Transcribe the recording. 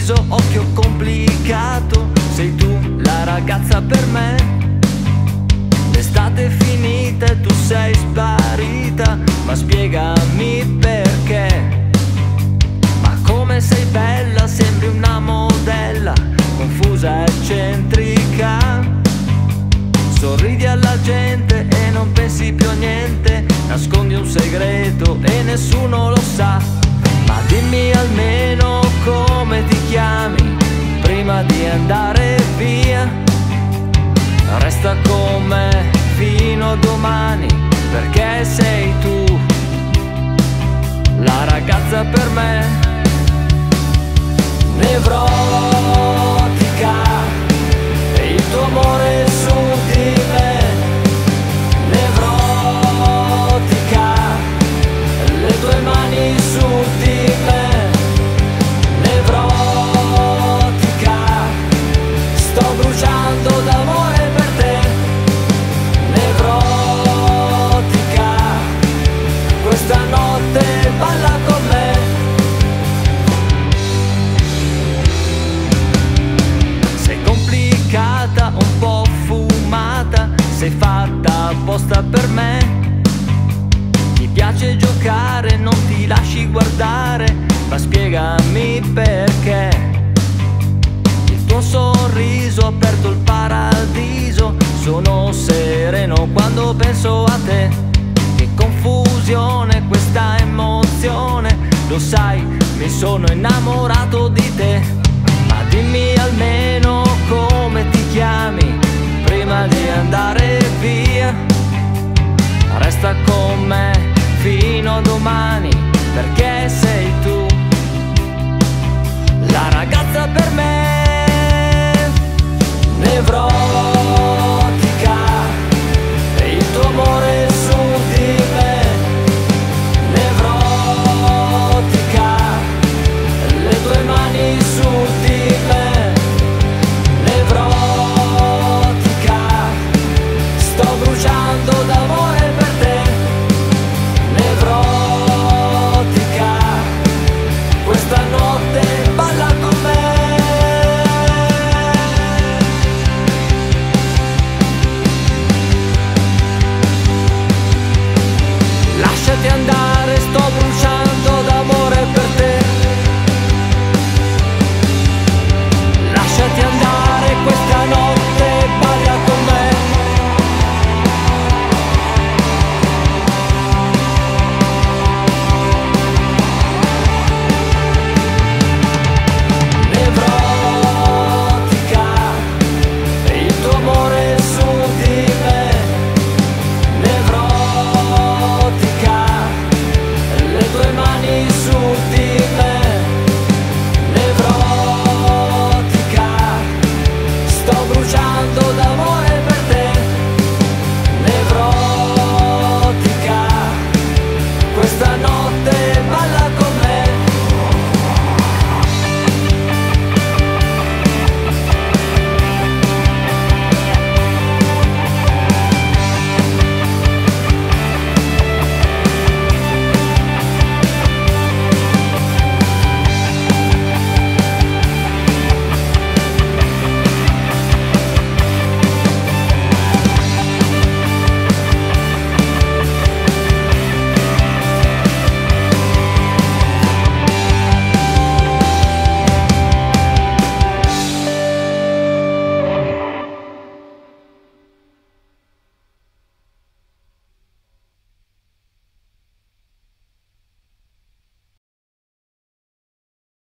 sorriso, occhio complicato, sei tu la ragazza per me. L'estate è finita e tu sei sparita, ma spiegami perché. Ma come sei bella, sembri una modella, confusa e eccentrica. Sorridi alla gente e non pensi più a niente, nascondi un segreto e nessuno lo sa. Ma dimmi almeno come ti chiami prima di andare via. Resta con me fino a domani, perché sei tu la ragazza per me. Nevrotica, e il tuo amore su di me. Nevrotica, le tue mani su di me. Nevrotica, sto bruciando d'amore per te. Nevrotica, questa notte balla con me. Sei complicata, un po' fumata, sei fatta apposta per me. Ti piace giocare, non ti lasci guardare, ma spiegami perché. Il tuo sorriso ha aperto il paradiso, sono sereno quando penso a te. Che confusione questa emozione, lo sai, mi sono innamorato di te. Ma dimmi almeno come ti chiami prima di andare via. Resta con me fino a domani, perché